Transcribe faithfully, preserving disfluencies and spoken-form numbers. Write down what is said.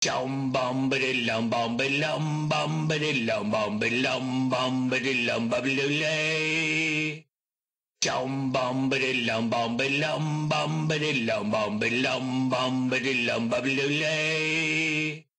Chum bum ba lum bum ba lum bum ba lum bum ba lum bum ba lum bum lay. Chum bum ba lum bum ba lum bum ba lum bum ba lum bum ba lum bum lay.